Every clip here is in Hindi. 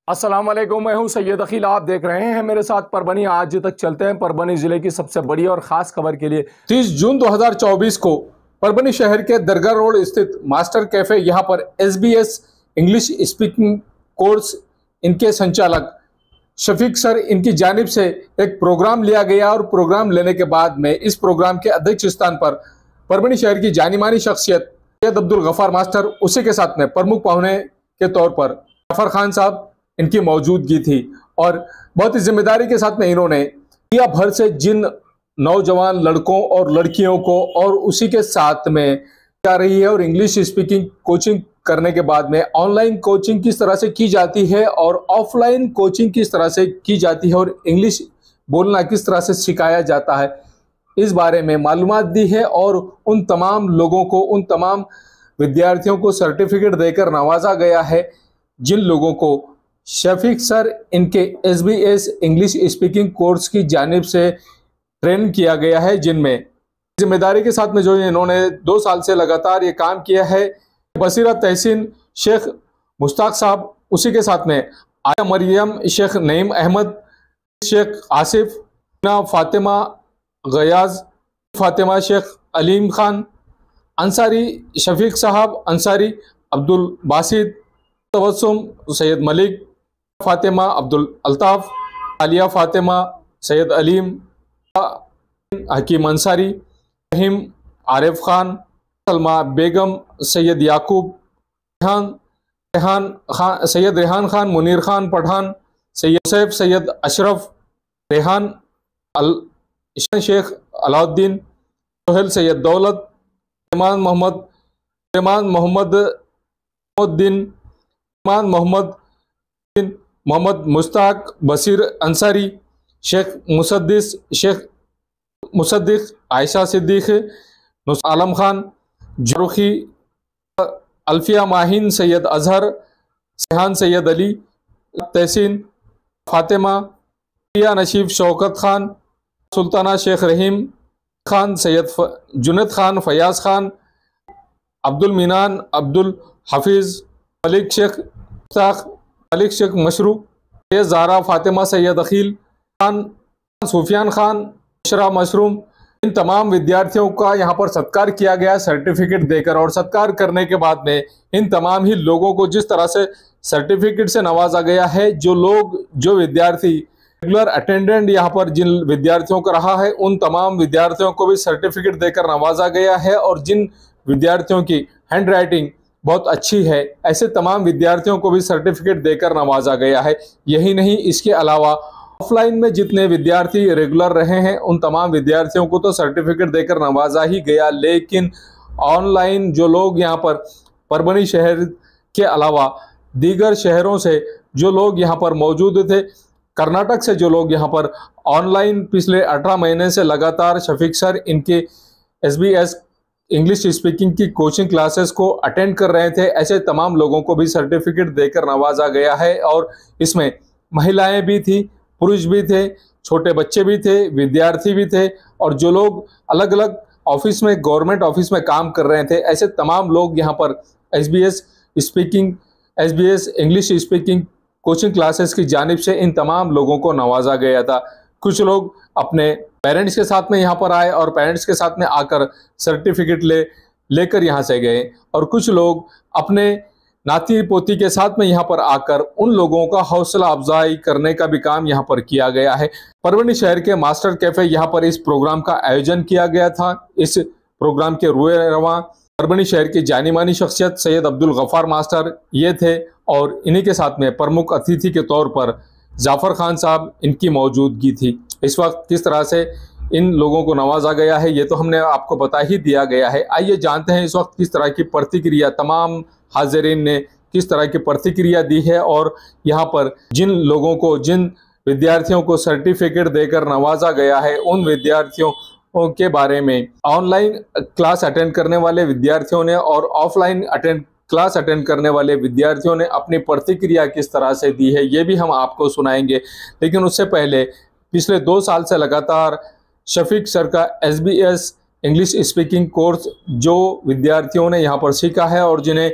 अस्सलाम वालेकुम, मैं हूं सैयद अखिल। आप देख रहे हैं मेरे साथ परभनी। आज तक चलते हैं परभनी जिले की सबसे बड़ी और खास खबर के लिए। 30 जून 2024 को परभनी शहर के दरगाह रोड स्थित मास्टर कैफे यहां पर SBS इंग्लिश स्पीकिंग कोर्स इनके संचालक शफीक सर इनकी जानिब से एक प्रोग्राम लिया गया और प्रोग्राम लेने के बाद में इस प्रोग्राम के अध्यक्ष स्थान पर परभनी शहर की जानी मानी शख्सियत सैयद अब्दुल गफ्फार मास्टर, उसी के साथ में प्रमुख पाहुने के तौर पर जाफर खान साहब इनकी मौजूदगी थी। और बहुत ही जिम्मेदारी के साथ में इन्होंने दुनिया भर से जिन नौजवान लड़कों और लड़कियों को और उसी के साथ में जा रही है और इंग्लिश स्पीकिंग कोचिंग करने के बाद में ऑनलाइन कोचिंग किस तरह से की जाती है और ऑफलाइन कोचिंग किस तरह से की जाती है और इंग्लिश बोलना किस तरह से सिखाया जाता है, इस बारे में मालूमात दी है। और उन तमाम लोगों को, उन तमाम विद्यार्थियों को सर्टिफिकेट देकर नवाजा गया है जिन लोगों को शफीक सर इनके SBS इंग्लिश स्पीकिंग कोर्स की जानिब से ट्रेन किया गया है, जिनमें जिम्मेदारी के साथ में जो इन्होंने 2 साल से लगातार ये काम किया है। बसीरत तहसीन शेख मुश्ताक साहब, उसी के साथ में आया मरियम, शेख नईम अहमद, शेख आसिफ, फातिमा गयाज, फातिमा, शेख अलीम खान अंसारी, शफीक साहब अंसारी, अब्दुल बासित, तबस्सुम, सैयद मलिक, फातिमा, अब्दुल अल्ताफ, आलिया फातिमा, सैयद अलीम, हकीम अंसारी, रहीम, आरिफ खान, सलमा बेगम, सैयद याकूब, रेहान खान, सैयद रेहान खान, मुनीर खान पठान, सैयद सैफ, सैयद अशरफ, रेहान, शेख अलाउद्दीन, सोहेल, सैयद दौलत, इमान मोहम्मद, इमान मोहम्मद उद्दीन, इमान मोहम्मद, मोहम्मद मुश्ताक, बशीर अंसारी, शेख मुसद्दिस, शेख मुसद्दिक, आयशा सिद्दीक, आलम खान, जरुखी, अल्फिया माहिन, सैयद अजहर, सेहान, सैयद अली, तहसीन, फातिमा, रिया नशीफ, शौकत खान, सुल्ताना, शेख रहीम खान, सैयद जुनैद खान, फयाज खान, अब्दुल मिनान, अब्दुल हफीज़, मलिक शेख मुश्ताक, मलिक शेख मशरू, ज़ारा फातिमा, सैयद अखील खान, सुफियान खान, इशरा मशरूम, इन तमाम विद्यार्थियों का यहाँ पर सत्कार किया गया सर्टिफिकेट देकर। और सत्कार करने के बाद में इन तमाम ही लोगों को जिस तरह से सर्टिफिकेट से नवाजा गया है, जो विद्यार्थी रेगुलर अटेंडेंट यहाँ पर जिन विद्यार्थियों का रहा है, उन तमाम विद्यार्थियों को भी सर्टिफिकेट देकर नवाजा गया है। और जिन विद्यार्थियों की हैंड राइटिंग बहुत अच्छी है, ऐसे तमाम विद्यार्थियों को भी सर्टिफिकेट देकर नवाजा गया है। यही नहीं, इसके अलावा ऑफलाइन में जितने विद्यार्थी रेगुलर रहे हैं, उन तमाम विद्यार्थियों को तो सर्टिफिकेट देकर नवाजा ही गया, लेकिन ऑनलाइन जो लोग यहाँ पर परभनी शहर के अलावा दीगर शहरों से जो लोग यहाँ पर मौजूद थे, कर्नाटक से जो लोग यहाँ पर ऑनलाइन पिछले 18 महीने से लगातार शफीक सर इनके SBS इंग्लिश स्पीकिंग की कोचिंग क्लासेस को अटेंड कर रहे थे, ऐसे तमाम लोगों को भी सर्टिफिकेट देकर नवाजा गया है। और इसमें महिलाएं भी थी, पुरुष भी थे, छोटे बच्चे भी थे, विद्यार्थी भी थे, और जो लोग अलग अलग ऑफिस में, गवर्नमेंट ऑफिस में काम कर रहे थे, ऐसे तमाम लोग यहाँ पर SBS English speaking coaching classes की जानिब से इन तमाम लोगों को नवाजा गया था। कुछ लोग अपने पेरेंट्स के साथ में यहाँ पर आए और पेरेंट्स के साथ में आकर सर्टिफिकेट लेकर यहाँ से गए, और कुछ लोग अपने नाती पोती के साथ में यहाँ पर आकर उन लोगों का हौसला अफजाई करने का भी काम यहाँ पर किया गया है। परभनी शहर के मास्टर कैफे यहाँ पर इस प्रोग्राम का आयोजन किया गया था। इस प्रोग्राम के रुए रवां परभनी शहर की जानी मानी शख्सियत सैयद अब्दुल गफ्फार मास्टर ये थे, और इन्हीं के साथ में प्रमुख अतिथि के तौर पर जाफर खान साहब इनकी मौजूदगी थी। इस वक्त किस तरह से इन लोगों को नवाजा गया है, ये तो हमने आपको बता ही दिया गया है। आइए जानते हैं इस वक्त किस तरह की प्रतिक्रिया तमाम हाजिरीन ने किस तरह की प्रतिक्रिया दी है, और यहाँ पर जिन लोगों को, जिन विद्यार्थियों को सर्टिफिकेट देकर नवाजा गया है, उन विद्यार्थियों के बारे में ऑनलाइन क्लास अटेंड करने वाले विद्यार्थियों ने और ऑफलाइन क्लास अटेंड करने वाले विद्यार्थियों ने अपनी प्रतिक्रिया किस तरह से दी है, ये भी हम आपको सुनाएंगे। लेकिन उससे पहले पिछले 2 साल से लगातार शफीक सर का SBS इंग्लिश स्पीकिंग कोर्स जो विद्यार्थियों ने यहाँ पर सीखा है और जिन्हें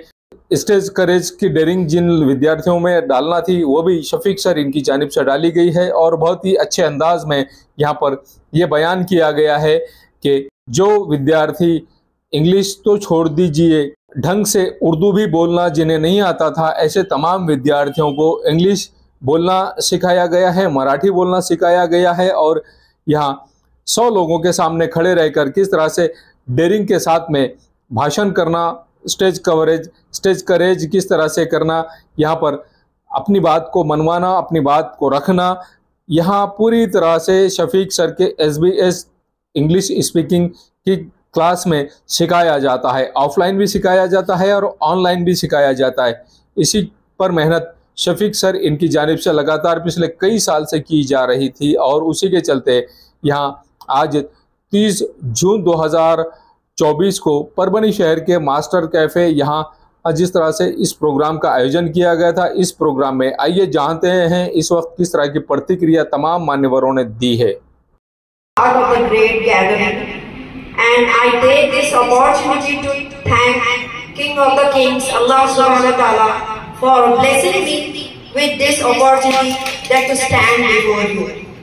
स्टेज करेज की डेयरिंग जिन विद्यार्थियों में डालना थी वो भी शफीक सर इनकी जानिब से डाली गई है और बहुत ही अच्छे अंदाज में यहाँ पर यह बयान किया गया है कि जो विद्यार्थी इंग्लिश तो छोड़ दीजिए, ढंग से उर्दू भी बोलना जिन्हें नहीं आता था, ऐसे तमाम विद्यार्थियों को इंग्लिश बोलना सिखाया गया है, मराठी बोलना सिखाया गया है और यहाँ 100 लोगों के सामने खड़े रहकर किस तरह से डेयरिंग के साथ में भाषण करना, स्टेज करेज किस तरह से करना, यहाँ पर अपनी बात को मनवाना, अपनी बात को रखना, यहाँ पूरी तरह से शफीक सर के SBS इंग्लिश स्पीकिंग की क्लास में सिखाया जाता है। ऑफलाइन भी सिखाया जाता है और ऑनलाइन भी सिखाया जाता है। इसी पर मेहनत शफीक सर इनकी जानिब से लगातार पिछले कई साल से की जा रही थी और उसी के चलते यहाँ आज 30 जून 2024 को परभनी शहर के मास्टर कैफे यहाँ जिस तरह से इस प्रोग्राम का आयोजन किया गया था, इस प्रोग्राम में आइए जानते हैं इस वक्त किस तरह की प्रतिक्रिया तमाम मान्यवरों ने दी है। Part of the great gathering, and I take this opportunity to thank King of the Kings, Allah Subhanahu wa Taala, for blessing me with this opportunity that to stand before you.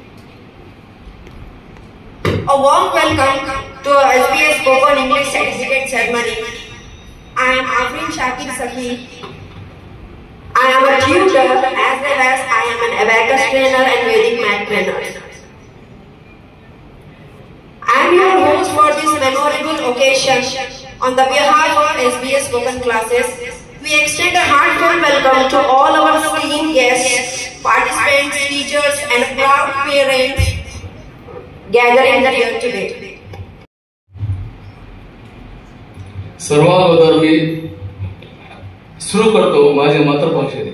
A warm welcome to our SBS Spoken English Certificate Ceremony. I am Afrin Shakir Sakhi. I am a tutor as well as I am an abacus trainer and Vedic math trainer. I am your host for this memorable occasion. On the behalf of SBS Spoken Classes, we extend a heartfelt welcome to all our esteemed guests, participants, teachers and proud parents gathering here today. सर्व अगोदर मी सुरू करतो माझ्या मातृभाषेने.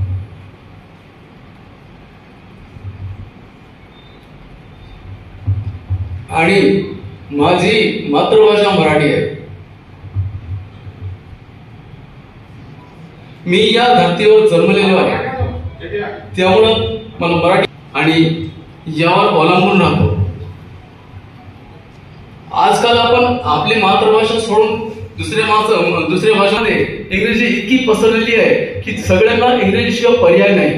आणि माझी मातृभाषा मराठी आहे. मी या धर्तीवर जन्मलेलो आहे, त्यामुळं मला मराठी आणि यावर अवलंबून राहतो. आजकाल आपण आपली मातृभाषा सोडून दुसऱ्या भाषांमध्ये इंग्रजी इतकी पसरलेली आहे की सगळ्यांना इंग्रजीशिवाय पर्याय नाही.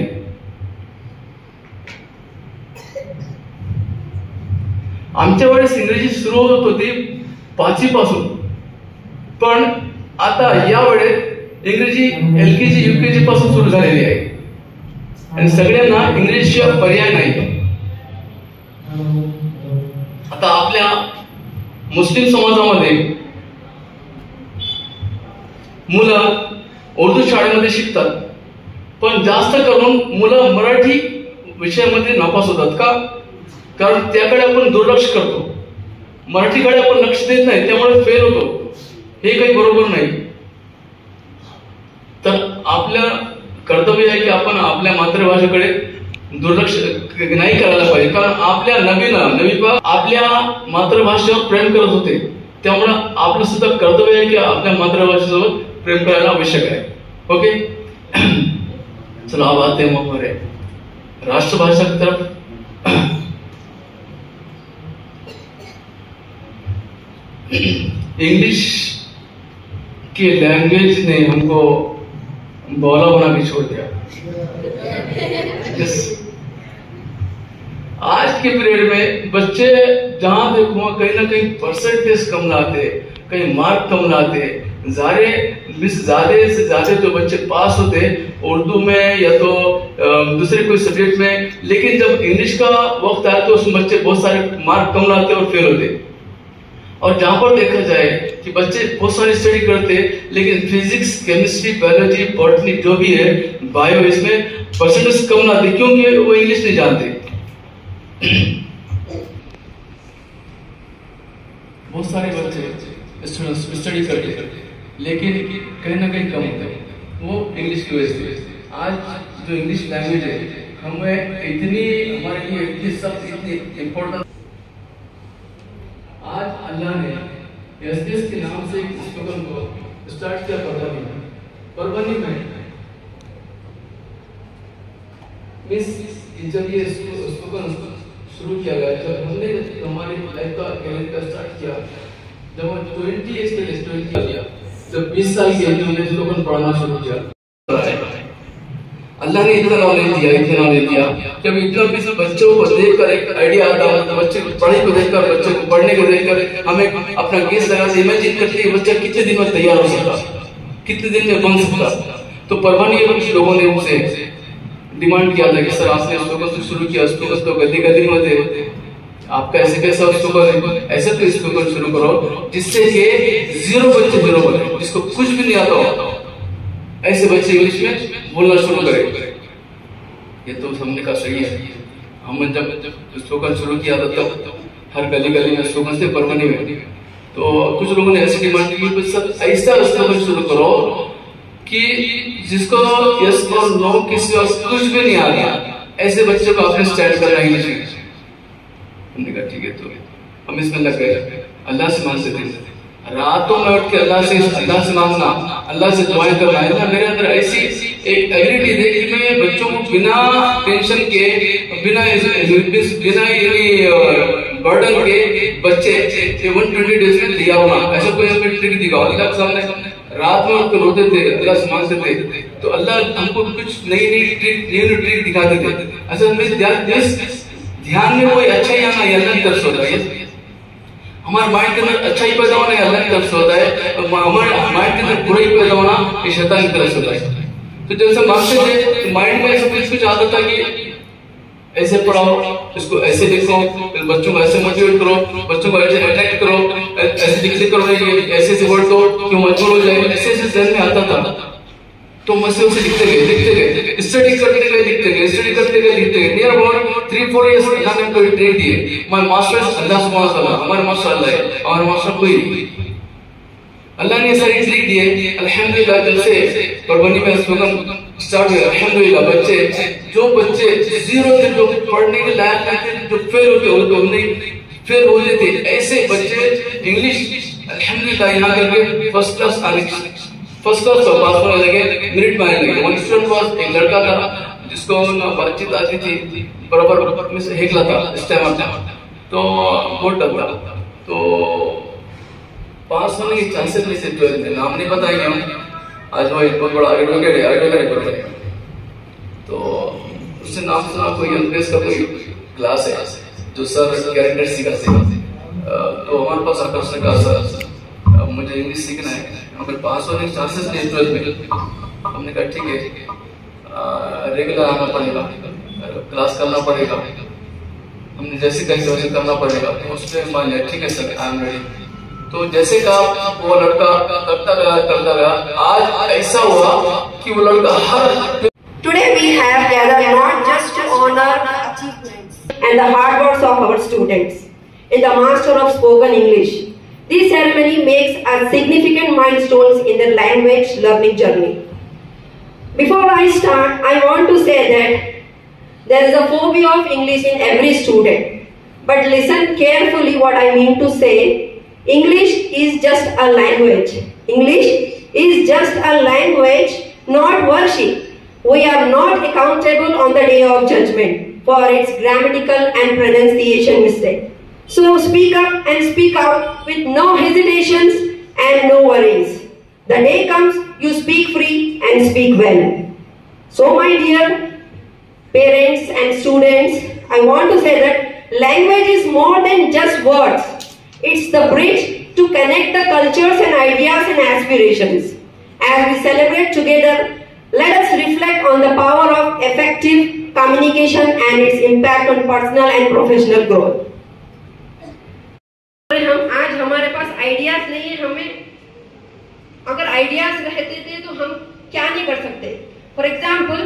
आमच्या वेळेस इंग्रजी सुरू होत होती 5वी पासून, पण आता या वेळेत इंग्रजी LKG UKG पासून सुरू झालेली आहे आणि सगळ्यांना इंग्रजीशिवाय पर्याय नाही. आता आपल्या मुस्लिम समाजामध्ये मुलं उर्दू शाळेमध्ये शिकतात, पण जास्त करून मुलं मराठी विषयामध्ये नापास होतात. का? कारण त्याकडे आपण दुर्लक्ष करतो, मराठीकडे आपण लक्ष देत नाही, त्यामुळे फेल होतो. हे काही बरोबर नाही. तर आपल्या कर्तव्य आहे की आपण आपल्या मातृभाषेकडे दुर्लक्ष नाही करायला पाहिजे. कारण आपल्या नवी पाक आपल्या मातृभाषेवर प्रेम करत होते, त्यामुळे आपलं सुद्धा कर्तव्य आहे की आपल्या मातृभाषेसोबत प्रेम करायला आवश्यक आहे. ओके, चलो अब आते हैं हमारे राष्ट्रभाषा की तरफ. इंग्लिश की लैंग्वेज ने हमको बौला बना के छोड़ दिया. आज के पीरियड में बच्चे जहां देखो कहीं ना कहीं परसेंटेज कम लाते, कहीं मार्क कम लाते. ज्यादा से ज्यादा जो बच्चे पास होते उर्दू में या तो दूसरे कोई सब्जेक्ट में, लेकिन जब इंग्लिश का वक्त आया तो उसमें बच्चे बहुत सारे मार्क कम लाते और फेल होते. और जहां पर देखा जाए कि बच्चे बहुत सारी स्टडी करते, लेकिन फिजिक्स, केमिस्ट्री, बायोलॉजी, बॉटनी जो भी है, बायो, इसमें परसेंटेज कम लाते क्योंकि वो इंग्लिश नहीं जानते. बहुत सारे बच्चे स्टडी करते लेकिन कहीं ना कहीं कम होते हैं, वो इंग्लिश की वजह से. आज जो इंग्लिश लैंग्वेज है हमें इतनी, हमारे लिए इतनी सख्त, इतनी इम्पोर्टेंट. आज अल्लाह ने SBS के नाम से एक स्लोगन को स्टार्ट किया परभनी में. जब ये स्लोगन शुरू किया गया, जब हमने हमारी लाइफ का कैलेंडर स्टार्ट किया, जब 20 एज के लिए किया, जब 20 साल की एज में स्लोगन पढ़ना शुरू किया, अल्लाह ने इतना नॉलेज दिया कि अभी इतना भी बच्चों को देखकर एक आइडिया आता है, बच्चे पढ़ाई को देखकर, बच्चे को पढ़ने को देखकर हमें अपना गेस लगा से इमेजिन करते हैं बच्चा कितने दिन में तैयार हो सकता, कितने दिन में बन सकता। तो परवानी कुछ लोगों ने उनसे डिमांड किया था कि सर आपने स्लोगन से शुरू किया, स्लोगन तो गली गली में थे, आपका ऐसे कैसा स्लोगन, ऐसे तो स्लोगन शुरू करो जिससे कि 0 बच्चे 0 बने, जिसको कुछ भी नहीं आता हो ऐसे बच्चे इंग्लिश में बोलना शुरू करें। ये तो हमने कहा सही है। हम जब स्लोगन शुरू किया था तब हर गली गली में स्लोगन थे परवानी में, तो कुछ लोगों ने ऐसी डिमांड की सर ऐसा स्लोगन शुरू करो कि जिसको यस और नो किसी और कुछ भी नहीं आ रहा, ऐसे बच्चे को आपने स्टैंड करना इंग्लिश में। हमने कहा ठीक है, तो हम इसमें लग गए, अल्लाह से मांगते थे, रातों में उठ के अल्लाह से मांगना, अल्लाह से दुआएं करना है। मेरे अंदर ऐसी एक एबिलिटी थी कि मैं बच्चों को बिना टेंशन के, बिना बर्डन के बच्चे 120 डेज में लिया हुआ, ऐसा कोई हमें ट्रिक दिखाओ अल्लाह के सामने। रात में उठ के रोते थे, अल्लाह से मांगते थे, तो अल्लाह हमको कुछ नई ट्रिक दिखाते थे। असल में ध्यान में कोई अच्छा ही आना है, अल्लाह की तरफ से होता है। हमारे माइंड के अंदर अच्छा ही पैदा होना है, अल्लाह की तरफ से होता है। हमारे माइंड के अंदर बुरा ही पैदा होना ये शैतान की तरफ से होता है। तो जैसे मांगते थे तो माइंड में ऐसा कुछ आता था कि ऐसे पढ़ाओ, इसको ऐसे लिखो, बच्चों को ऐसे मोटिवेट करो, बच्चों को ऐसे अट्रैक्ट करो, ऐसे लिखते करो, ऐसे ऐसे वर्ड दो कि मजबूर हो जाए, ऐसे ऐसे जहन में आता था। तो मसले उसे लिखते गए, स्टडी करते गए, लिखते गए। नियर अबाउट 3-4 years अल्लाह ने हमको ट्रेन दिए। माय मास्टर अल्लाह सुब्हानहू व तआला, हमारे मास्टर अल्लाह है, और मास्टर कोई नहीं। अल्लाह ने सारी ट्रिक दिए। अल्हम्दुलिल्लाह जब से परवानी में स्लोगन स्टार्ट हुआ, अल्हम्दुलिल्लाह जो बच्चे 0 थे, जो पढ़ने के लायक नहीं थे, जो फेल होते थे, ऐसे बच्चे इंग्लिश अल्हम्दुलिल्लाह यहाँ करके फर्स्ट क्लास पास होने लगे, मेरिट में आने लगे। वन स्टूडेंट वाज, एक लड़का था जिसको ना बातचीत आती थी, बराबर में से हेकला था, स्टैमर था, तो बहुत डर था, तो पास होने के चांसेस नहीं थे। 12th में नाम नहीं बताएंगे हम, आज वो बहुत बड़ा एडवोकेट है, तो उससे नाम सुना कोई अंग्रेज का कोई क्लास है जो सर कैरेक्टर सिखाते हैं, तो हमारे पास आकर उसने कहा सर मुझे इंग्लिश सीखना है, अगर पास होने के चांसेस नहीं 12th में। हमने कहा ठीक है, रेगुलर आना पड़ेगा, क्लास करना पड़ेगा, हमने जैसे कहेंगे वैसे करना पड़ेगा। तो उसने मान लिया ठीक है सर, आई एम रेडी। तो जैसे कहा वो लड़का करता गया, आज ऐसा हुआ कि वो लड़का हर Today we have gathered not just to honor achievements and the hard works of our students in the Master of Spoken English. This ceremony makes a significant milestone in their language learning journey. Before I start, I want to say that there is a phobia of English in every student. But listen carefully what I mean to say. English is just a language. English is just a language, not worship. We are not accountable on the day of judgment for its grammatical and pronunciation mistake. So speak up and speak out with no hesitations and no worries. The day comes you speak free and speak well. So my dear parents and students, I want to say that language is more than just words. It's the bridge to connect the cultures and ideas and aspirations. As we celebrate together, let us reflect on the power of effective communication and its impact on personal and professional growth. हम आज हमारे पास आइडियाज नहीं है, हमें अगर आइडियाज रहते थे तो हम क्या नहीं कर सकते। फॉर एग्जाम्पल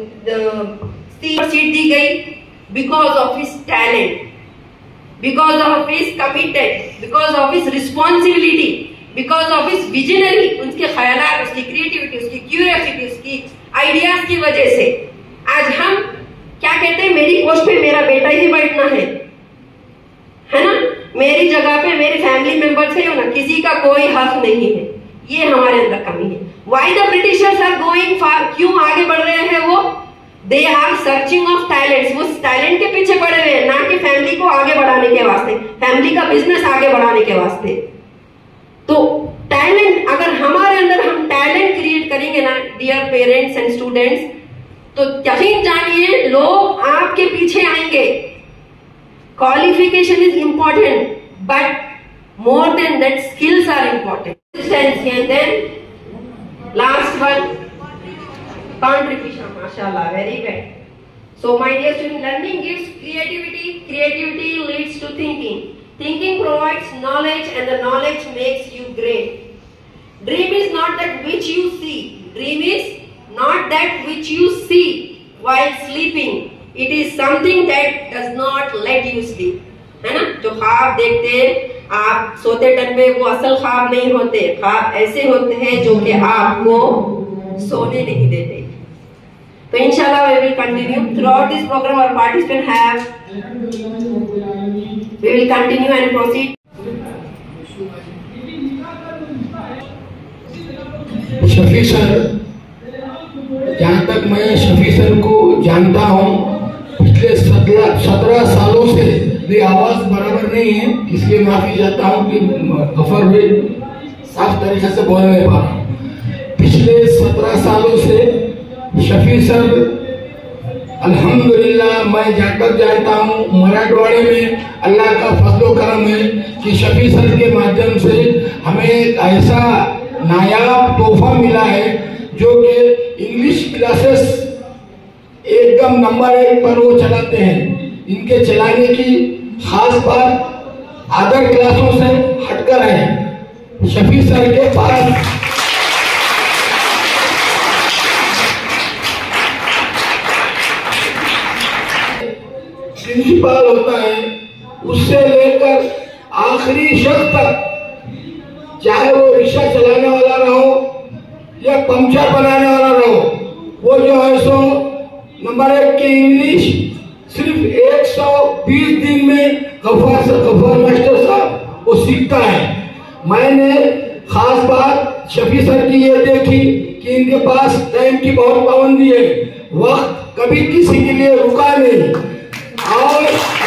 सीट दी गई because of his talent, because of his committed, because of his responsibility, because of his visionary, उसके ख्यालात, उसकी क्रिएटिविटी, उसकी क्यूरियोसिटी, उसकी आइडियाज की वजह से आज हम क्या कहते हैं, मेरी पोस्ट पे मेरा बेटा ही बैठना है ना, मेरी जगह पे मेरे फैमिली मेंबर्स है ना, किसी का कोई हक नहीं है। ये हमारे अंदर कमी है। Why the Britishers are going for, क्यों आगे बढ़ रहे हैं वो? They are searching of talents, वो टैलेंट के पीछे पड़े हुए हैं, ना कि फैमिली को आगे बढ़ाने के वास्ते, फैमिली का बिजनेस आगे बढ़ाने के वास्ते। तो टैलेंट अगर हमारे अप्रिशिएट करेंगे ना डियर पेरेंट्स एंड स्टूडेंट्स, तो यकीन जानिए लोग आपके पीछे आएंगे। Qualification is important but more than that skills are important. And then last one, contribution. Mashallah, very good. So my dear students, learning gives creativity, creativity leads to thinking, thinking provides knowledge, and the knowledge makes you great. Dream is not that which you see, dream is not that which you see while sleeping, it is something that does not let you sleep. है ना, जो ख्वाब देखते आप सोते टाइम पे वो असल ख्वाब नहीं होते, ख्वाब ऐसे होते हैं जो कि आपको सोने नहीं देते। तो इंशाल्लाह we will continue throughout this program. Our participants have, we will continue and proceed. Shafi sir, जहाँ तक मैं शफी सर को जानता हूँ, पिछले 17 सालों से मेरी आवाज बराबर नहीं है, इसलिए माफी चाहता हूँ कि गफर भी साफ तरीके से बोल नहीं पा रहा। पिछले 17 सालों से शफी सर अल्हम्दुलिल्लाह मैं जाकर जानता हूँ, मराठवाड़े में अल्लाह का फजल करम है कि शफी सर के माध्यम से हमें एक ऐसा नायाब तोहफा मिला है जो कि इंग्लिश क्लासेस एकदम नंबर 1 पर वो चलाते हैं। इनके चलाने की खास बात अदर क्लासों से हटकर है। शफी सर के पास प्रिंसिपल होता है, उससे लेकर आखिरी शख्स तक, चाहे वो रिक्शा चलाने वाला रहो या पंचर बनाने वाला रहो, वो जो है सो नंबर 1 की इंग्लिश सिर्फ 120 दिन में गफार मास्टर साहब वो सीखता है। मैंने खास बात शफी सर की ये देखी कि इनके पास टाइम की बहुत पाबंदी है, वक्त कभी किसी के लिए रुका नहीं, और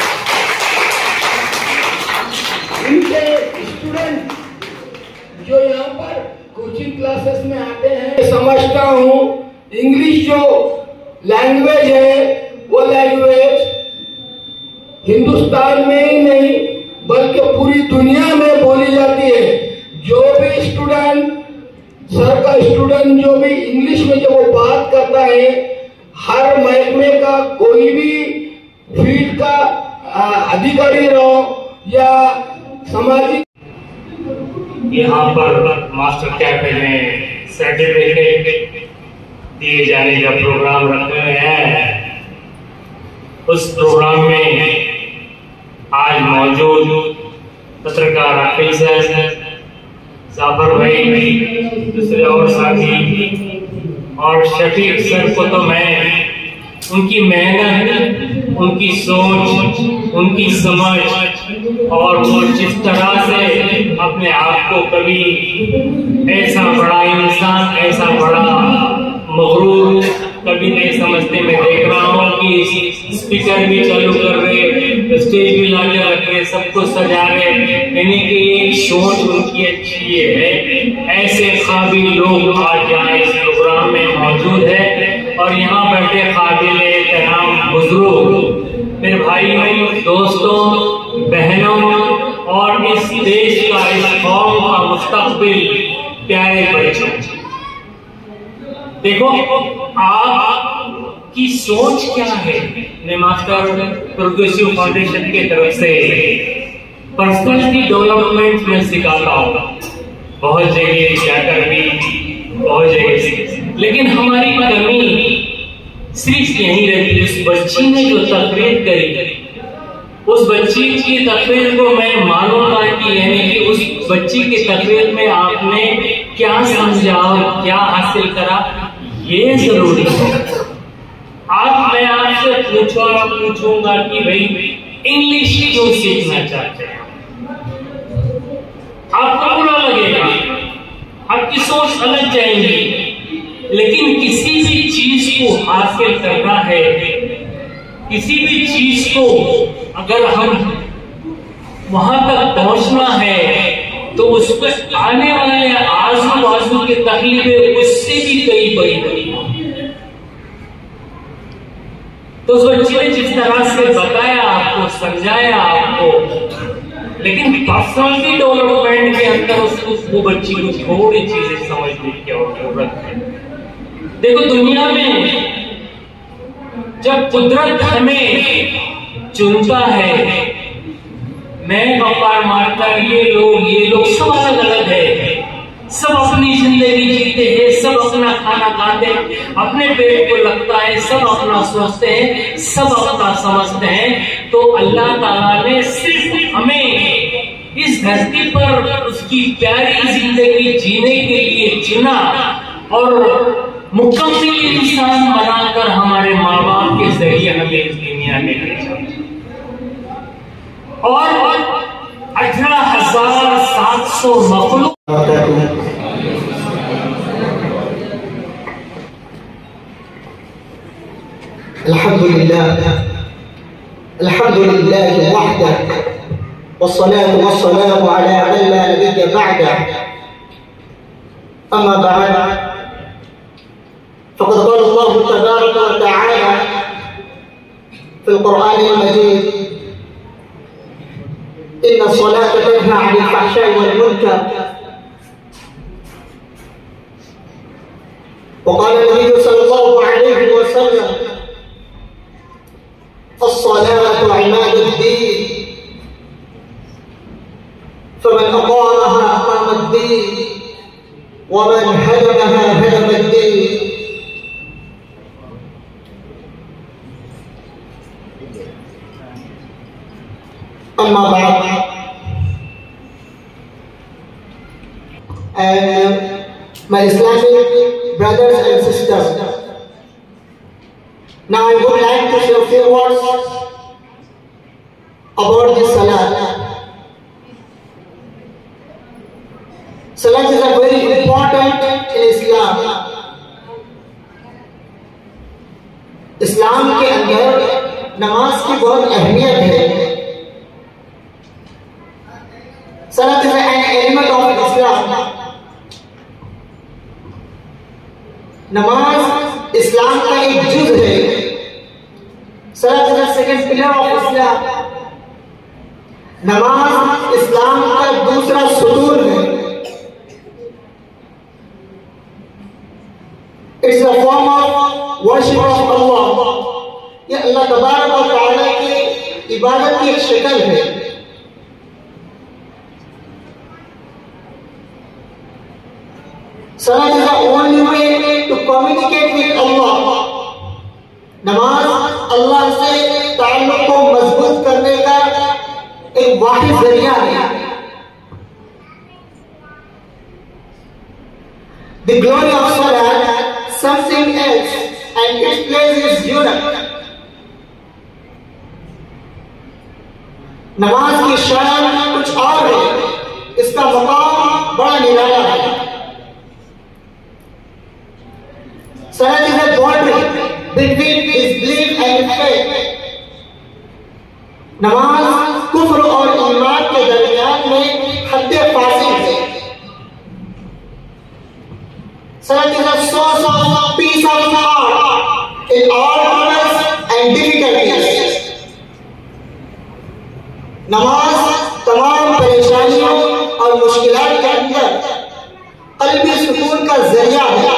इनके स्टूडेंट जो यहाँ पर कोचिंग क्लासेस में आते हैं, समझता हूँ इंग्लिश जो लैंग्वेज है वो लैंग्वेज हिंदुस्तान में ही नहीं बल्कि पूरी दुनिया में बोली जाती है। जो भी स्टूडेंट, सर का स्टूडेंट जो भी इंग्लिश में जब वो बात करता है, हर महकमे का कोई भी फील्ड का अधिकारी रहो या सामाजिक, यहाँ पर मास्टर कैफे में सर्टिफिकेट दिए जाने का प्रोग्राम रखे हुए हैं। उस प्रोग्राम में आज मौजूद पत्रकार आकिल सर, जाफर भाई, दूसरे और साथी और शफीक सर को तो मैं उनकी मेहनत, उनकी सोच, उनकी समझ और वो जिस तरह से अपने आप को कभी ऐसा बड़ा इंसान, ऐसा बड़ा मगरूर कभी नहीं समझते। मैं देख रहा हूँ कि स्पीकर भी चालू कर रहे, स्टेज भी लाके रख रहे, सबको सजा रहे, यानी कि एक सोच उनकी अच्छी है। ऐसे काबिल लोग आज यहाँ इस प्रोग्राम में मौजूद है और यहाँ बैठे काबिल एहतराम बुजुर्ग, मेरे भाई, दोस्तों, बहनों और इस देश का, इस कौम का मुस्तकबिल प्यारे बच्चों, देखो आपकी सोच क्या है। मैं मास्टर प्रोग्रेसिव फाउंडेशन की तरफ से पर्सनालिटी डेवलपमेंट में सिखाता हूँ, बहुत जगह जाकर भी, बहुत जगह, लेकिन हमारी कमी सिर्फ यही रहती। उस बच्ची ने जो तकरीर करी, उस बच्ची की तकरीर को मैं मानूंगा कि यानी कि उस बच्ची की तकरीर में आपने क्या समझा और क्या हासिल करा, ये जरूरी है। आज मैं आपसे पूछूंगा कि भाई इंग्लिश क्यों सीखना चाहते हैं? आपको बुरा लगेगा, आपकी सोच अलग जाएगी, लेकिन किसी भी चीज को हासिल करना है, किसी भी चीज को अगर हम वहां तक पहुंचना है तो उस पर आने वाले आजू बाजू बाजू की तकलीफें उससे भी कई बड़ी बड़ी। तो उस बच्ची ने जिस तरह से बताया आपको, समझाया आपको, लेकिन पर्सनालिटी डेवलपमेंट के अंदर उसको वो बच्ची को थोड़ी चीजें समझने की जरूरत है। देखो दुनिया में जब कुदरत हमें चुनता है, मैं अवतार मारता ये लोग सब अलग अलग है, सब अपनी जिंदगी जीते हैं, सब अपना खाना खाते हैं, अपने पेट को लगता है, सब अपना सोचते हैं, सब अपना समझते हैं। तो अल्लाह ताला ने सिर्फ हमें इस धरती पर उसकी प्यारी जिंदगी जीने के लिए चुना और मुकम्मल इंसान बनाकर हमारे माँ बाप के जरिए हमें इस दुनिया में भेजा और 18,700 मखलूक। अल्हम्दुलिल्लाह वहदह वस्सलातु वस्सलामु अला मन ला नबिय्य बअदह। अम्मा बअद फक़द क़ाल अल्लाहु तबारक व तआला फ़िल क़ुरआनिल मजीद इन्ना अस्सलाता तन्हा अनिल फ़हशाइ वल मुनकर व क़ाल नबी सल्लल्लाहु अलैहि वसल्लम अस्सलातु इमादुद्दीन फमन अक़ामहा अक़ामद्दीन वमन हदमहा हदमद्दीन। अम्मा बाद, and my Islamic brothers and sisters, now I would like to say a few words about this Salat. Salat is a very important in Islam. इस्लाम के अंदर नमाज की बहुत अहमियत है। Salat is an element of Islam. नमाज इस्लाम का एक जुज़ है। Salat is the second pillar of Islam. नमाज इस्लाम का दूसरा सुतून है। It's a form of worship of Allah. ये अल्लाह तबारक व तआला की इबादत की एक शक्ल है। Salat is the only way to communicate with Allah. नमाज अल्लाह से ताल्लुक को मजबूत करने का एक वाहिद जरिया है। The glory of Salat, something else, and its place is unique. नमाज की शान कुछ और है, इसका मकाम बड़ा निराला है। Salat is a boundary between disbelief and faith. नमाज कुफ्र और ईमान के दरमियान में हद्दे फासिल है। Salat is a source of peace of heart in all troubles and difficulties. नमाज तमाम परेशानियों और मुश्किलात के अंदर क़ल्बी सुकून का जरिया है।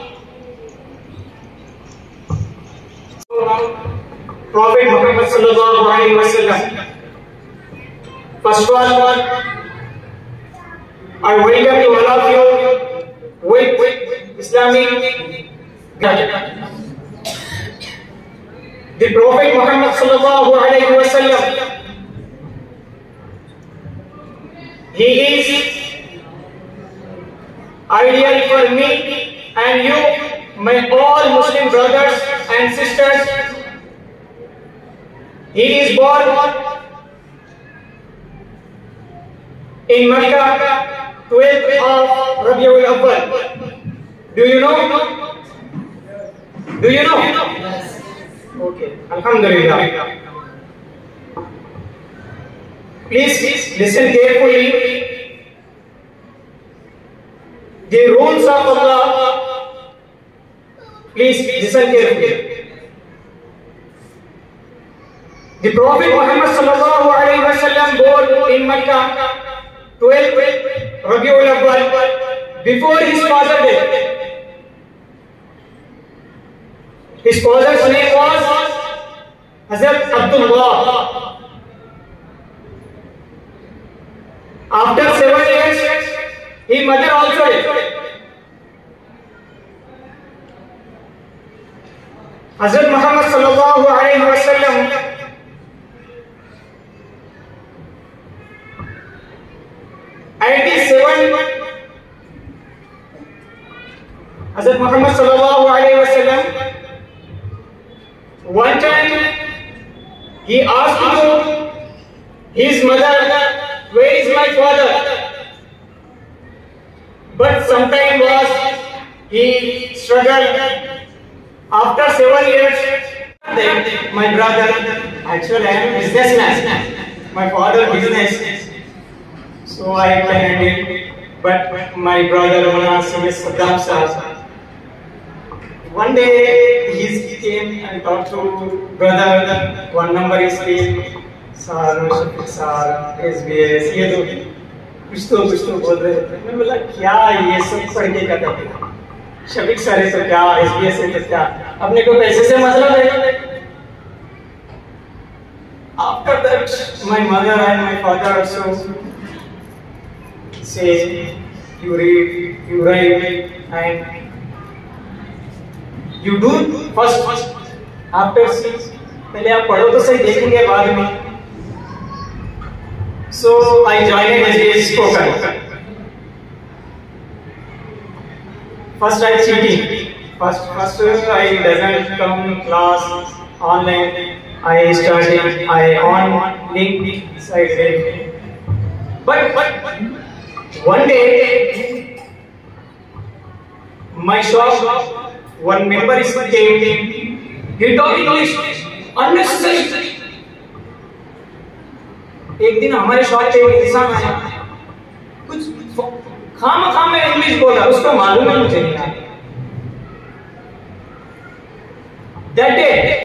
Prophet Muhammad sallallahu alaihi wasallam. First of all, I welcome you all of you with Islamic gratitude. The Prophet Muhammad sallallahu alaihi wasallam, he is ideal for me and you, my all Muslim brothers and sisters. He is born in Mecca, 12th of Rabiul Awwal. Do you know? Do you know? Yes. Okay. Alhamdulillah. Please listen carefully. the rules of Allah. Please listen carefully. The Prophet Muhammad sallallahu alaihi wasallam born in Makkah 12 Rabiul Awwal before his father died. His father's name was Hazrat Abdullah. After 7 years, his mother also died. Hazrat Muhammad sallallahu alaihi wasallam Hazrat Muhammad sallallahu alaihi wasallam, one time he asked his mother, where is my father? But sometime was he struggled. After 7 years, my brother, actually I am a businessman. My father business, so I can handle. But my brother Manas is Saddam Sahib. One day he came and talked to brother. One number is came. Sir, SBS, ये तो कुछ तो बोल रहे थे. मैं बोला क्या ये सब पढ़ के क्या करते हैं? शफीक सर है तो क्या, SBS है तो क्या? अपने को पैसे से मतलब है. After that, my mother and my father also say, you read, you write, and you do first. After पहले आप पढ़ो तो सही, देखेंगे बाद में. So I joined SBS spoken. First I cheating. First I doesn't come class online. I started on link side. But one day my shop, one member is came. He talked English unnecessary. एक दिन हमारे शॉप पे एक इंसान आया, कुछ खाम में इंग्लिश बोला, उसको मालूम है मुझे नहीं. That day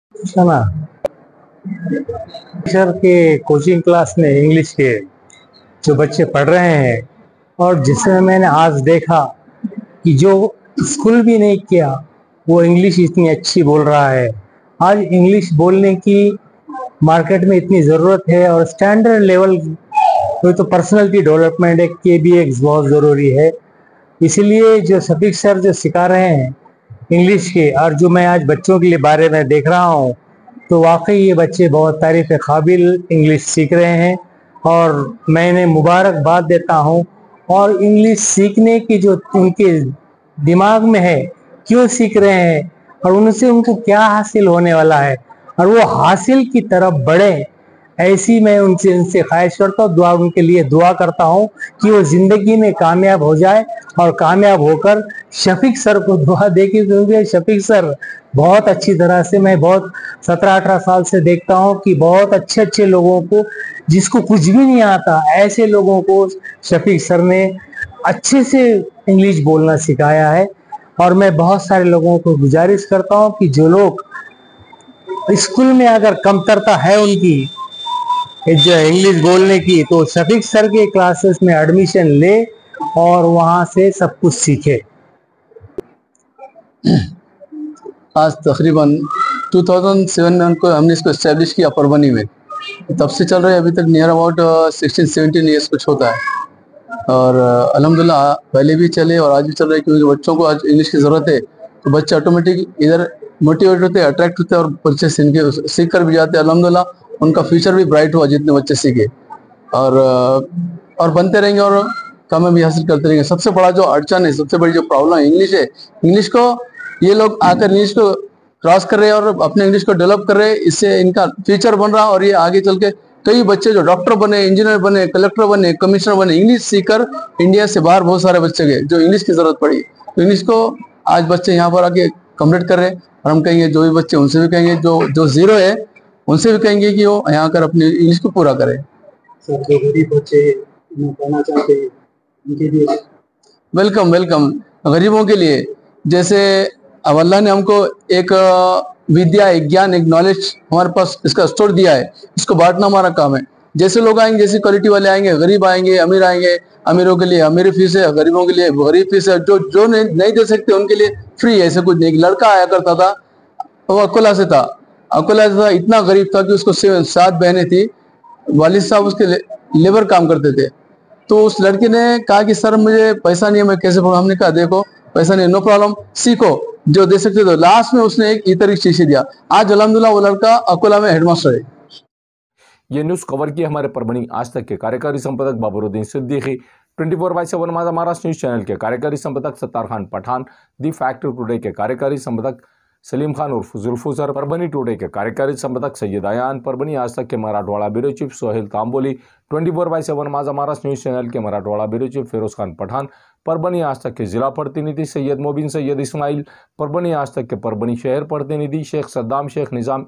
सर के कोचिंग क्लास में इंग्लिश के जो बच्चे पढ़ रहे हैं, और जिसमें मैंने आज देखा कि जो स्कूल भी नहीं किया वो इंग्लिश इतनी अच्छी बोल रहा है. आज इंग्लिश बोलने की मार्केट में इतनी ज़रूरत है, और स्टैंडर्ड लेवल तो पर्सनालिटी डेवलपमेंट के भी एक बहुत ज़रूरी है. इसलिए जो शफीक सर जो सिखा रहे हैं इंग्लिश के, और जो मैं आज बच्चों के लिए बारे में देख रहा हूँ, तो वाकई ये बच्चे बहुत तारीफ़ काबिल इंग्लिश सीख रहे हैं, और मैंने मुबारकबाद देता हूँ. और इंग्लिश सीखने की जो उनके दिमाग में है, क्यों सीख रहे हैं और उनसे उनको क्या हासिल होने वाला है, और वो हासिल की तरफ बढ़े, ऐसी मैं उनसे ख्वाहिश करता हूँ. उनके लिए दुआ करता हूँ कि वो ज़िंदगी में कामयाब हो जाए, और कामयाब होकर शफीक सर को दुआ दे के, क्योंकि शफीक सर बहुत अच्छी तरह से, मैं बहुत 17-18 साल से देखता हूँ कि बहुत अच्छे लोगों को, जिसको कुछ भी नहीं आता, ऐसे लोगों को शफीक सर ने अच्छे से इंग्लिश बोलना सिखाया है. और मैं बहुत सारे लोगों को गुजारिश करता हूँ कि जो लोग स्कूल में अगर कमतरता है उनकी जो इंग्लिश बोलने की, तो शफीक सर के क्लासेस में एडमिशन ले और वहाँ से सब कुछ सीखे. आज तकरीबन 2007 में हमने इसको इस्टेब्लिश किया परभनी में. तब से चल रहे, अभी तक नियर अबाउट 16-17 ईयर्स कुछ होता है. और अल्हम्दुलिल्लाह पहले भी चले और आज भी चल रहे, क्योंकि बच्चों को आज इंग्लिश की ज़रूरत है. तो बच्चे ऑटोमेटिक इधर मोटिवेट होते हैं, अट्रैक्ट होते हैं, और बच्चे सीख कर भी जाते हैं. अल्हम्दुलिल्लाह उनका फ्यूचर भी ब्राइट हुआ जितने बच्चे सीखे, और बनते रहेंगे और कामयाबी हासिल करते रहेंगे. सबसे बड़ा जो अड़चन है, सबसे बड़ी जो प्रॉब्लम है इंग्लिश है. इंग्लिश को ये लोग आकर इंग्लिश को क्रॉस कर रहे हैं और अपने इंग्लिश को डेवलप कर रहे हैं. इससे इनका फ्यूचर बन रहा है, और ये आगे चल के कई बच्चे जो डॉक्टर बने, इंजीनियर बने, कलेक्टर बने, कमिश्नर बने, इंग्लिश सीखकर इंडिया से बाहर बहुत सारे बच्चे गए जो इंग्लिश की जरूरत पड़ी. तो इंग्लिश को आज बच्चे यहाँ पर आके कंप्लीट कर रहे हैं. और हम कहेंगे जो भी बच्चे, उनसे भी कहेंगे जो जीरो है उनसे भी कहेंगे कि वो यहाँ आकर अपनी इंग्लिश को पूरा करें. सर जो गरीब बच्चे पढ़ना चाहते हैं उनके लिए वेलकम वेलकम गरीबों के लिए। जैसे अब अल्लाह ने हमको एक विद्या, एक ज्ञान, एक नॉलेज हमारे पास इसका स्टोर दिया है, इसको बांटना हमारा काम है। जैसे लोग आएंगे, जैसी क्वालिटी वाले आएंगे, गरीब आएंगे, अमीर आएंगे, अमीरों के लिए अमीर फीस है, गरीबों के लिए गरीब फीस है। जो नहीं दे सकते उनके लिए फ्री है। ऐसे कुछ नहीं। एक लड़का आया करता था, वो अकोला से था। इतना गरीब था कि उसको 7 बहनें थी। वालिद साहब उसके लेबर काम करते थे। तो उस लड़के ने कहा कि सर मुझे पैसा नहीं है, मैं कैसे पढ़ूं। हमने कहा देखो पैसा नहीं, नो प्रॉब्लम, सीखो, जो दे सकते तो। लास्ट में उसने एक इतर की शीशी दिया। आज अल्हम्दुलिल्लाह वो लड़का अकोला में हेडमास्टर है। ये न्यूज़ कवर की हमारे परभणी आज तक के कार्यकारी संपादक बाबरुद्दीन सिद्दीकी, 24/7 माझा महाराष्ट्र न्यूज़ चैनल के कार्यकारी संपादक Sattar Khan Pathan, the fact today के कार्यकारी संपादक सलीम खान उर्फ जुल्फुजर, परभणी टुडे के कार्यकारी संपादक सैयद आयान, परभणी आज तक के Marathwada bureau chief Sohel Tamboli, 24/7 Majha Maharashtra news channel के मराठवाड़ा ब्यूरो चीफ फिरोज खान पठान, परभणी आज तक के जिला प्रतिनिधि सैयद मोबिन सैयद इस्माइल, परभणी आज तक के परभणी शहर प्रतिनिधि शेख सद्दाम शेख निज़ाम,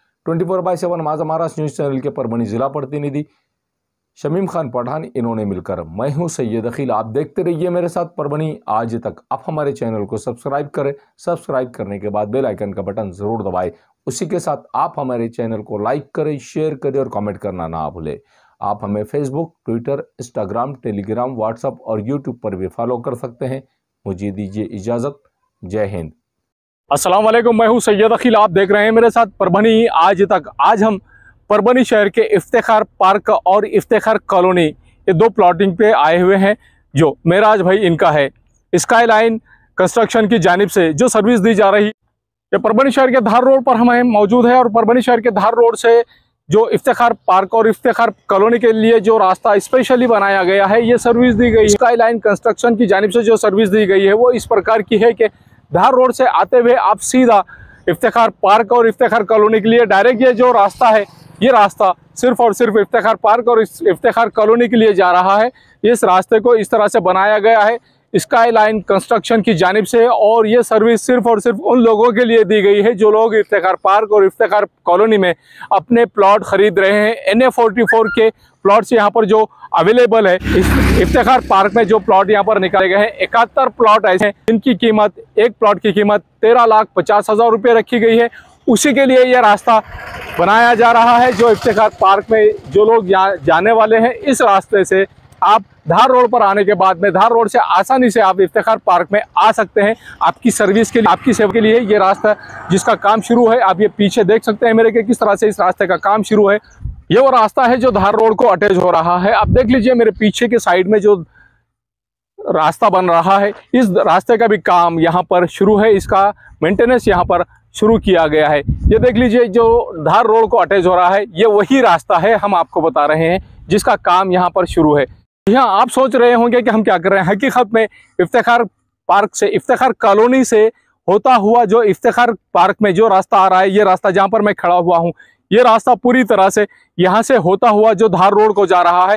24/7 माझा महाराष्ट्र न्यूज़ चैनल के परभणी जिला प्रतिनिधि शमीम खान पठान, इन्होंने मिलकर मैं हूं सैयद अखिल। आप देखते रहिए मेरे साथ परभणी आज तक। आप हमारे चैनल को सब्सक्राइब करें। सब्सक्राइब करने के बाद बेल आइकन का बटन जरूर दबाएं। उसी के साथ आप हमारे चैनल को लाइक करें, शेयर करें और कमेंट करना ना भूलें। आप हमें Facebook, Twitter, Instagram, Telegram, WhatsApp और यूट्यूब पर भी फॉलो कर सकते हैं। मुझे दीजिए इजाज़त। जय हिंद। अस्सलाम वालेकुम, मैं हूं सैयद अखिल। आप देख रहे हैं मेरे साथ परभणी आज तक। आज हम परभणी शहर के इफ्तिखार पार्क और इफ्तिखार कॉलोनी, ये 2 प्लॉटिंग पे आए हुए हैं जो मेराज भाई इनका है। स्काई लाइन कंस्ट्रक्शन की जानिब से जो सर्विस दी जा रही है, ये परभणी शहर के धार रोड पर हम मौजूद है। और परभणी शहर के धार रोड से जो इफ्तिखार पार्क और इफ्तिखार कॉलोनी के लिए जो रास्ता स्पेशली बनाया गया है, ये सर्विस दी गई है। स्काई लाइन कंस्ट्रक्शन की जानिब से जो सर्विस दी गई है वो इस प्रकार की है कि धार रोड से आते हुए आप सीधा इफ्तिखार पार्क और इफ्तिखार कॉलोनी के लिए डायरेक्ट ये जो रास्ता है, ये रास्ता सिर्फ और सिर्फ इफ्तिखार पार्क और इफ्तिखार कॉलोनी के लिए जा रहा है। इस रास्ते को इस तरह से बनाया गया है स्काई लाइन कंस्ट्रक्शन की जानिब से, और ये सर्विस सिर्फ और सिर्फ उन लोगों के लिए दी गई है जो लोग इफ्तिखार पार्क और इफ्तिखार कॉलोनी में अपने प्लॉट खरीद रहे हैं। NA44 के प्लॉट्स यहाँ पर जो अवेलेबल है, इस इफ्तिखार पार्क में जो प्लॉट यहाँ पर निकाले गए हैं, 71 प्लॉट ऐसे हैं जिनकी कीमत, एक प्लॉट की कीमत 13,50,000 रुपये रखी गई है। उसी के लिए यह रास्ता बनाया जा रहा है जो इफ्तिखार पार्क में जो लोग जाने वाले हैं। इस रास्ते से आप धार रोड पर आने के बाद में धार रोड से आसानी से आप इफ्तिखार पार्क में आ सकते हैं। आपकी सर्विस के लिए, आपकी सेवा के लिए ये रास्ता जिसका काम शुरू है, आप ये पीछे देख सकते हैं मेरे के किस तरह से इस रास्ते का काम शुरू है। ये वो रास्ता है जो धार रोड को अटैच हो रहा है। आप देख लीजिए मेरे पीछे के साइड में जो रास्ता बन रहा है, इस रास्ते का भी काम यहाँ पर शुरू है। इसका मेंटेनेंस यहाँ पर शुरू किया गया है। ये देख लीजिए जो धार रोड को अटैच हो रहा है, ये वही रास्ता है हम आपको बता रहे हैं जिसका काम यहाँ पर शुरू है। यहाँ आप सोच रहे होंगे कि हम क्या कर रहे हैं। हकीकत में इफ्तिखार पार्क से, इफ्तिखार कॉलोनी से होता हुआ जो इफ्तिखार पार्क में जो रास्ता आ रहा है, ये रास्ता जहाँ पर मैं खड़ा हुआ हूँ, ये रास्ता पूरी तरह से यहाँ से होता हुआ जो धार रोड को जा रहा है,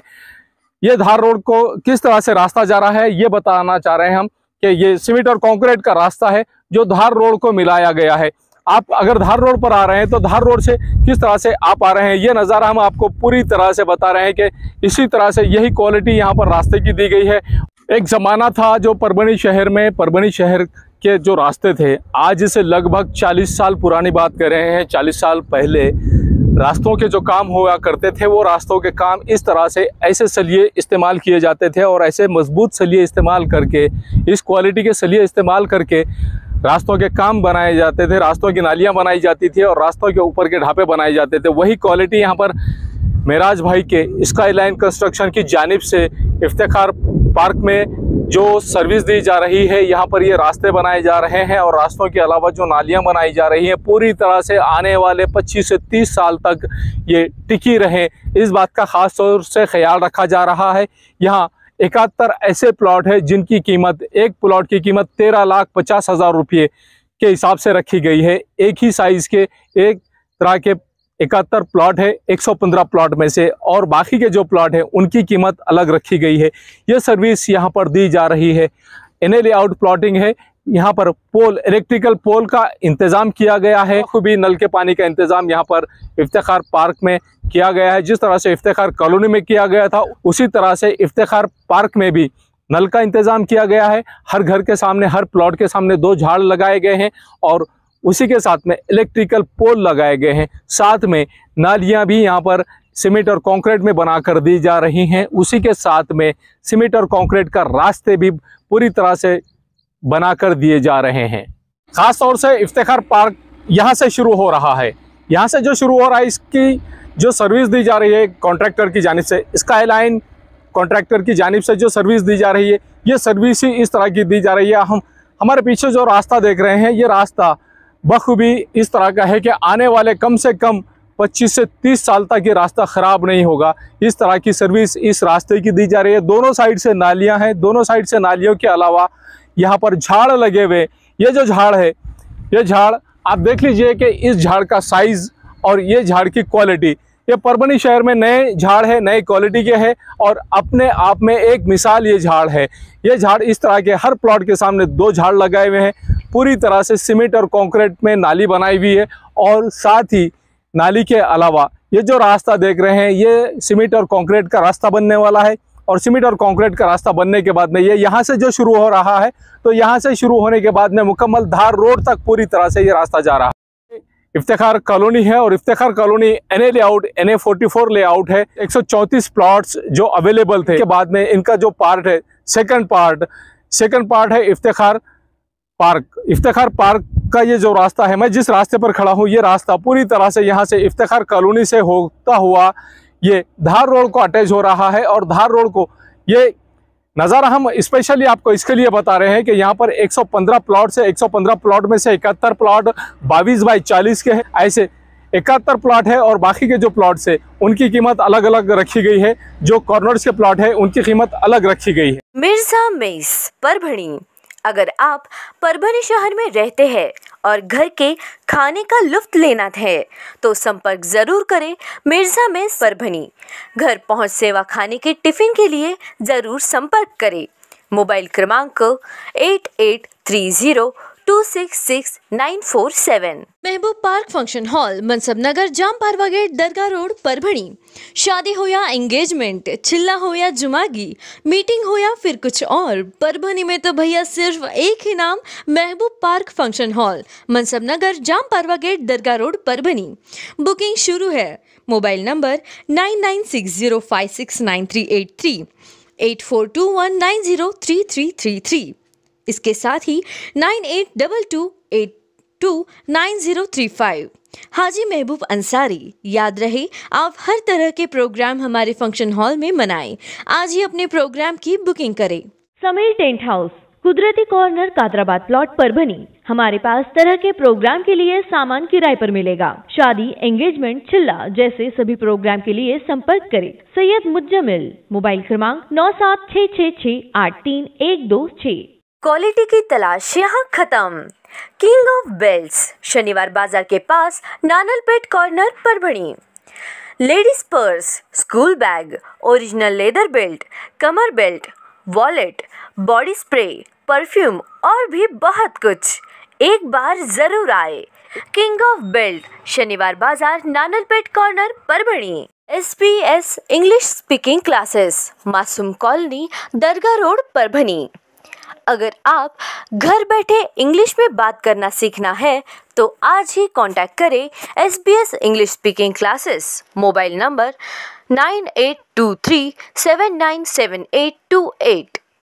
ये धार रोड को किस तरह से रास्ता जा रहा है ये बताना चाह रहे हैं हम कि ये सीमेंट और कंक्रीट का रास्ता है जो धार रोड को मिलाया गया है। आप अगर धार रोड पर आ रहे हैं तो धार रोड से किस तरह से आप आ रहे हैं ये नज़ारा हम आपको पूरी तरह से बता रहे हैं कि इसी तरह से यही क्वालिटी यहाँ पर रास्ते की दी गई है। एक ज़माना था जो परभणी शहर में, परभणी शहर के जो रास्ते थे, आज से लगभग 40 साल पुरानी बात कर रहे हैं। 40 साल पहले रास्तों के जो काम हुआ करते थे, वो रास्तों के काम इस तरह से ऐसे सलिए इस्तेमाल किए जाते थे और ऐसे मजबूत सलिए इस्तेमाल करके, इस क्वालिटी के सलिए इस्तेमाल करके रास्तों के काम बनाए जाते थे, रास्तों की नालियां बनाई जाती थी और रास्तों के ऊपर के ढापे बनाए जाते थे। वही क्वालिटी यहाँ पर मेराज भाई के स्काई लाइन कंस्ट्रक्शन की जानिब से इफ्तिखार पार्क में जो सर्विस दी जा रही है, यहाँ पर ये रास्ते बनाए जा रहे हैं और रास्तों के अलावा जो नालियां बनाई जा रही हैं, पूरी तरह से आने वाले 25 से 30 साल तक ये टिकी रहें, इस बात का ख़ास तौर से ख्याल रखा जा रहा है। यहाँ 71 ऐसे प्लॉट है जिनकी कीमत, एक प्लॉट की कीमत 13,50,000 रुपये के हिसाब से रखी गई है। एक ही साइज़ के एक तरह के 71 प्लॉट है 115 प्लॉट में से, और बाकी के जो प्लॉट है उनकी कीमत अलग रखी गई है। ये सर्विस यहाँ पर दी जा रही है। NA लेआउट प्लॉटिंग है। यहाँ पर पोल, इलेक्ट्रिकल पोल का इंतज़ाम किया गया है। खूबी नल के पानी का इंतज़ाम यहाँ पर इफ्तिखार पार्क में किया गया है। जिस तरह से इफ्तिखार कॉलोनी में किया गया था, उसी तरह से इफ्तिखार पार्क में भी नल का इंतज़ाम किया गया है। हर घर के सामने, हर प्लॉट के सामने 2 झाड़ लगाए गए हैं और उसी के साथ में इलेक्ट्रिकल पोल लगाए गए हैं। साथ में नालियां भी यहाँ पर सीमेंट और कंक्रीट में बनाकर दी जा रही हैं। उसी के साथ में सीमेंट और कंक्रीट का रास्ते भी पूरी तरह से बनाकर दिए जा रहे हैं। ख़ास तौर से इफ्तिखार पार्क यहाँ से शुरू हो रहा है। यहाँ से जो शुरू हो रहा है, इसकी जो सर्विस दी जा रही है कॉन्ट्रैक्टर की जानिब से, स्काई लाइन कॉन्ट्रैक्टर की जानिब से जो सर्विस दी जा रही है, ये सर्विस ही इस तरह की दी जा रही है। हमारे पीछे जो रास्ता देख रहे हैं, ये रास्ता बखूबी इस तरह का है कि आने वाले कम से कम 25 से 30 साल तक ये रास्ता ख़राब नहीं होगा। इस तरह की सर्विस इस रास्ते की दी जा रही है। दोनों साइड से नालियां हैं। दोनों साइड से नालियों के अलावा यहाँ पर झाड़ लगे हुए। ये जो झाड़ है, ये झाड़ आप देख लीजिए कि इस झाड़ का साइज़ और ये झाड़ की क्वालिटी, ये परभनी शहर में नए झाड़ है, नए क्वालिटी के हैं और अपने आप में एक मिसाल ये झाड़ है। ये झाड़ इस तरह के हर प्लॉट के सामने 2 झाड़ लगाए हुए हैं। पूरी तरह से सीमेंट और कंक्रीट में नाली बनाई हुई है और साथ ही नाली के अलावा ये जो रास्ता देख रहे हैं, ये सीमेंट और कंक्रीट का रास्ता बनने वाला है और सीमेंट और कंक्रीट का रास्ता बनने के बाद में ये यहाँ से जो शुरू हो रहा है, तो यहाँ से शुरू होने के बाद में मुकम्मल धार रोड तक पूरी तरह से ये रास्ता जा रहा है। इफ्तिखार कॉलोनी है और Iftikhar colony NA layout, NA 44 layout है। 134 प्लॉट्स जो अवेलेबल थे के बाद में इनका जो पार्ट है, सेकंड पार्ट है इफ्तिखार पार्क। इफ्तिखार पार्क का ये जो रास्ता है, मैं जिस रास्ते पर खड़ा हूँ, ये रास्ता पूरी तरह से यहाँ से इफ्तिखार कॉलोनी से होता हुआ ये धार रोड को अटैच हो रहा है। और धार रोड को ये नज़ारा हम स्पेशली आपको इसके लिए बता रहे हैं कि यहाँ पर 115 प्लॉट से 115 प्लॉट में से 71 प्लॉट 22 बाई 40 के हैं। ऐसे 71 प्लॉट है और बाकी के जो प्लॉट्स है उनकी कीमत अलग अलग रखी गई है। जो कॉर्नर्स के प्लॉट है उनकी कीमत अलग रखी गई है। मिर्जा मेस परभणी। अगर आप परभणी शहर में रहते हैं और घर के खाने का लुत्फ लेना है तो संपर्क जरूर करें मिर्जा मेस परभणी। घर पहुंच सेवा खाने के टिफिन के लिए जरूर संपर्क करें। मोबाइल क्रमांक 8830266947। Mehboob park function hall, Mansab Nagar, Jam Parwa gate, Dargah road, Parbhani. शादी हो या एंगेजमेंट, चिल्ला हो या जुमागी, मीटिंग हो या फिर कुछ और, परभणी में तो भैया सिर्फ एक ही नाम, Mehboob park function hall, Mansab Nagar, Jam Parwa gate, Dargah road, Parbhani. Booking शुरू है। Mobile number 9960569383, 8421903333। इसके साथ ही 9822829035। हाजी महबूब अंसारी। याद रहे, आप हर तरह के प्रोग्राम हमारे फंक्शन हॉल में मनाएं। आज ही अपने प्रोग्राम की बुकिंग करें। Sameer tent house, Kudrati corner, Kadrabad plot, Parbhani. हमारे पास तरह के प्रोग्राम के लिए सामान किराए पर मिलेगा। शादी, एंगेजमेंट, चिल्ला जैसे सभी प्रोग्राम के लिए संपर्क करें सैयद मुज्जमिल। मोबाइल क्रमांक 9766683126। क्वालिटी की तलाश यहाँ खत्म। King of belts, Shaniwar Bazaar के पास, Nanalpeth corner, Parbhani. Ladies purse, school bag, original leather belt, कमर belt, wallet, body spray, perfume और भी बहुत कुछ। एक बार जरूर आए। King of belt, Shaniwar Bazaar, Nanalpeth corner, Parbhani. SBS English speaking classes, Masoom colony, Dargah road, Parbhani. अगर आप घर बैठे इंग्लिश में बात करना सीखना है तो आज ही कांटेक्ट करें SBS English speaking classes. Mobile number 9823797828।